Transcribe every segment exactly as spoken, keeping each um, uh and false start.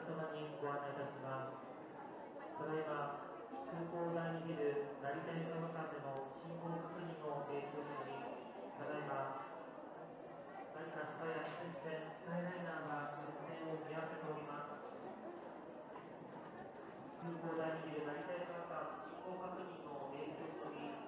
様にご案内いたします。ただいま、空港内にいる成田駅の間での信号確認の影響により、ただいま、成田スカイアクセス線スカイライナーが運転を見合わせております。空港内にいる成田駅の間信号確認の影響により、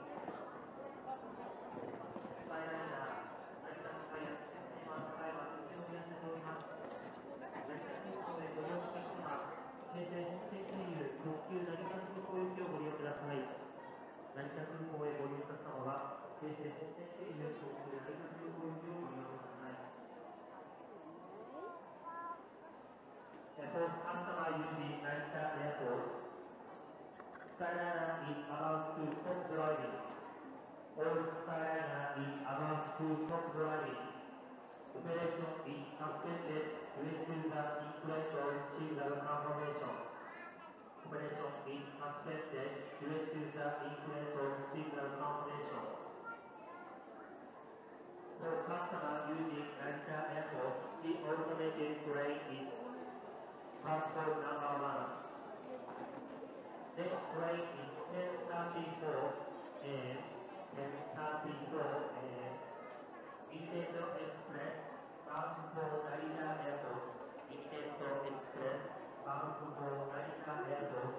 スカイライナー、成田スカイアクセス線はただいま運転を見合わせております。成田空港でご利用のお客様、京成本線経由特急成田空港行きをご利用ください。成田空港へご利用のお客様は、京成本線経由特急成田空港行きをご利用ください。For customer using Narita Airport, Skyliner is about to stop driving. All Skyliner is about to stop driving. Operation is suspended due to the inflation signal confirmation. Operation is suspended due to the inflation signal confirmation. For customer using Narita Airport, the automated train is platform number one. Next train is ten thirty-four A M, ten thirty-four A M. Intetto Express bound for Narita Airport. Intetto Express bound for Narita Airport.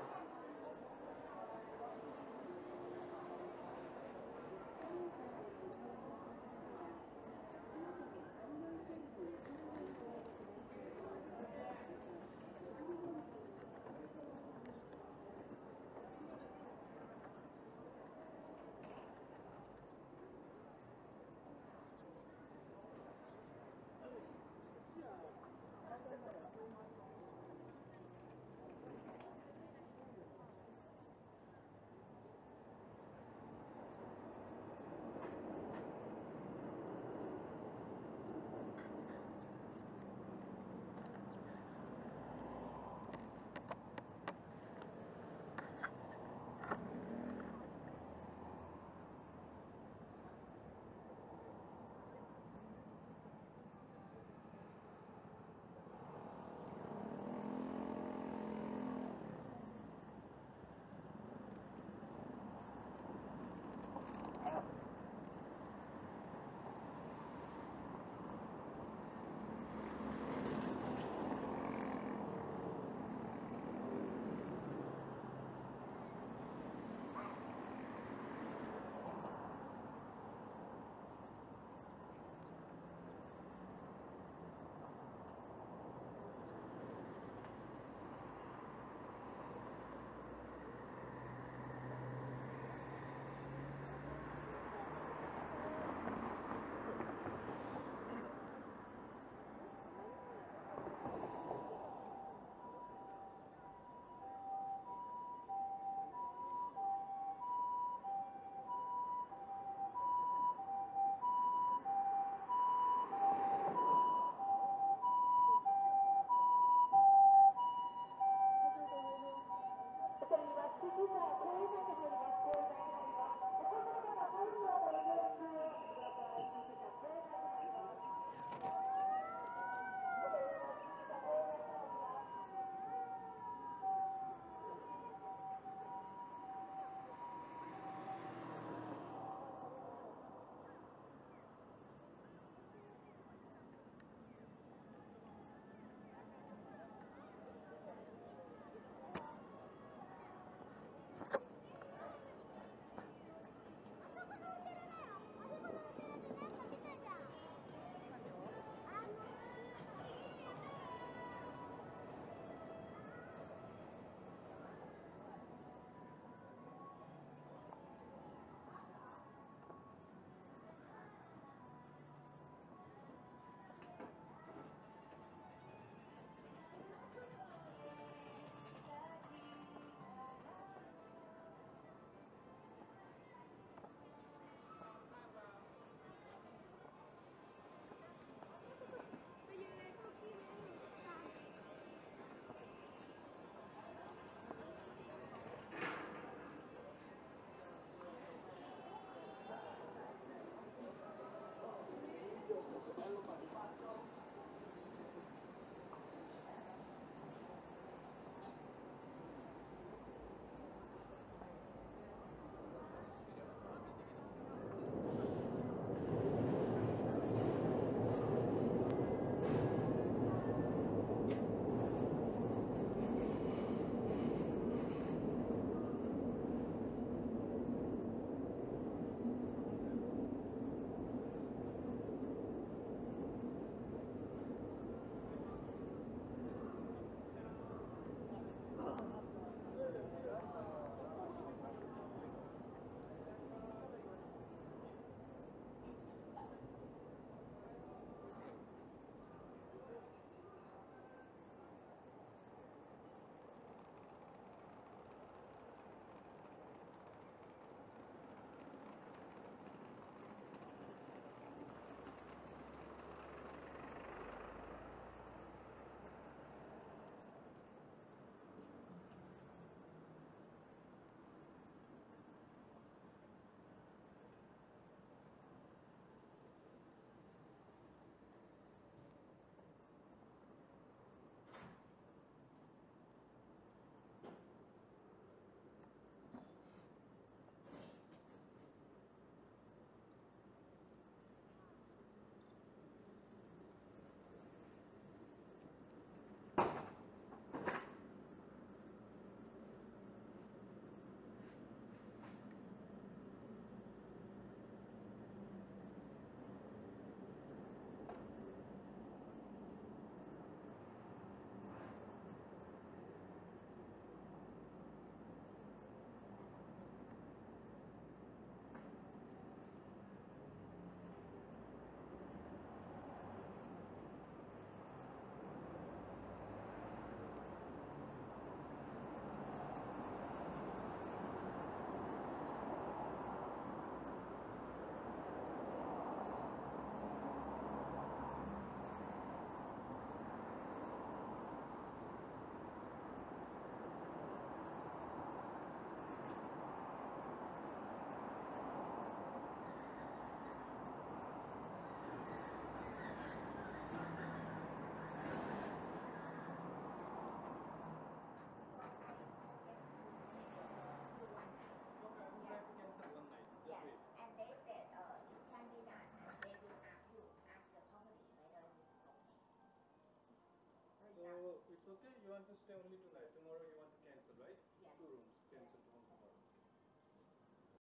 It's okay. You want to stay only tonight. Tomorrow you want to cancel, right? Yes. Two rooms cancel.